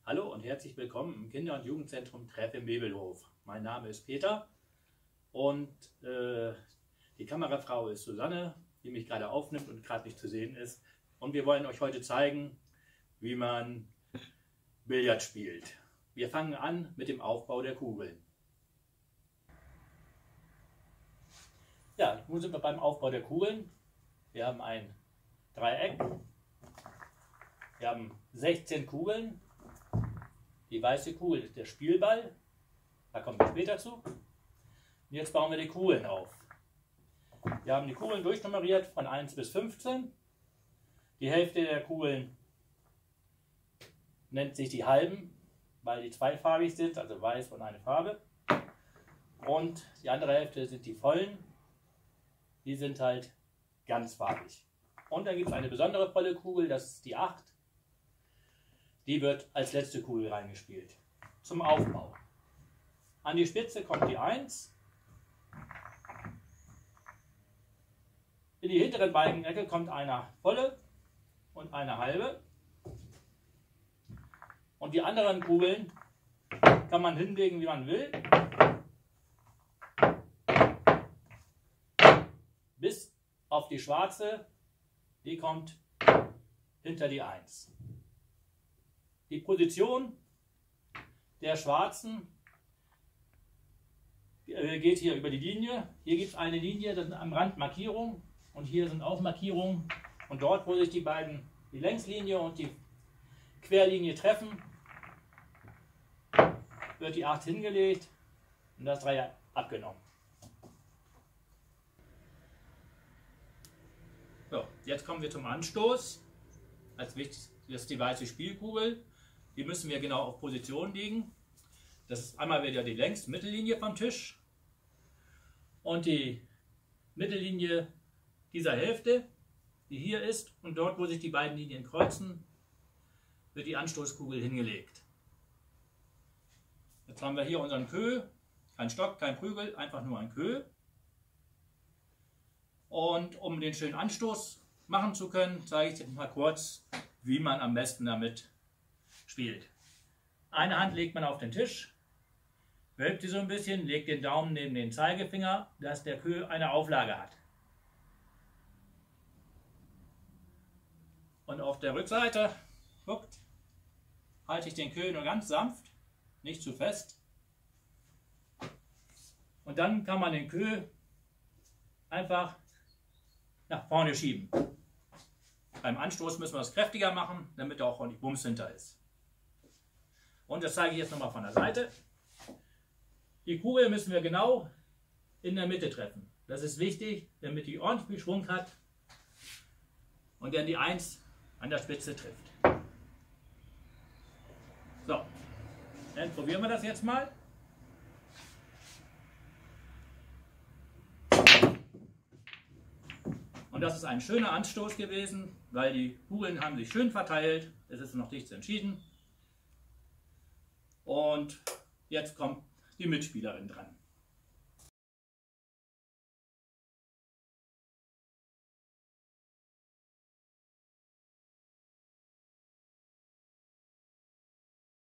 Hallo und herzlich willkommen im Kinder- und Jugendzentrum Treff im Webelhof. Mein Name ist Peter und die Kamerafrau ist Susanne, die mich gerade aufnimmt und gerade nicht zu sehen ist. Und wir wollen euch heute zeigen, wie man Billard spielt. Wir fangen an mit dem Aufbau der Kugeln. Ja, nun sind wir beim Aufbau der Kugeln. Wir haben ein Dreieck. Wir haben 16 Kugeln. Die weiße Kugel ist der Spielball. Da kommen wir später zu. Und jetzt bauen wir die Kugeln auf. Wir haben die Kugeln durchnummeriert von 1 bis 15. Die Hälfte der Kugeln nennt sich die halben, weil die zweifarbig sind, also weiß und eine Farbe. Und die andere Hälfte sind die vollen. Die sind halt ganzfarbig. Und dann gibt es eine besondere volle Kugel, das ist die 8. Die wird als letzte Kugel reingespielt. Zum Aufbau. An die Spitze kommt die 1. In die hinteren beiden Ecke kommt eine volle und eine halbe. Und die anderen Kugeln kann man hinlegen, wie man will. Bis auf die schwarze, die kommt hinter die 1. Die Position der schwarzen geht hier über die Linie. Hier gibt es eine Linie, das sind am Rand Markierungen und hier sind auch Markierungen. Und dort, wo sich die beiden, die Längslinie und die Querlinie treffen, wird die 8 hingelegt und das Dreier abgenommen. So, jetzt kommen wir zum Anstoß. Als wichtig ist die weiße Spielkugel. Die müssen wir genau auf Position legen. Das ist einmal wieder die Mittellinie vom Tisch und die Mittellinie dieser Hälfte, die hier ist, und dort, wo sich die beiden Linien kreuzen, wird die Anstoßkugel hingelegt. Jetzt haben wir hier unseren Queue, kein Stock, kein Prügel, einfach nur ein Queue. Und um den schönen Anstoß machen zu können, zeige ich jetzt mal kurz, wie man am besten damit spielt. Eine Hand legt man auf den Tisch, wölbt sie so ein bisschen, legt den Daumen neben den Zeigefinger, dass der Queue eine Auflage hat. Und auf der Rückseite, guckt, halte ich den Queue nur ganz sanft, nicht zu fest. Und dann kann man den Queue einfach nach vorne schieben. Beim Anstoß müssen wir es kräftiger machen, damit er auch ordentlich Bums hinter ist. Und das zeige ich jetzt nochmal von der Seite. Die Kugel müssen wir genau in der Mitte treffen. Das ist wichtig, damit die ordentlich viel Schwung hat und dann die 1 an der Spitze trifft. So, dann probieren wir das jetzt mal. Und das ist ein schöner Anstoß gewesen, weil die Kugeln haben sich schön verteilt. Es ist noch nichts entschieden. Und jetzt kommt die Mitspielerin dran.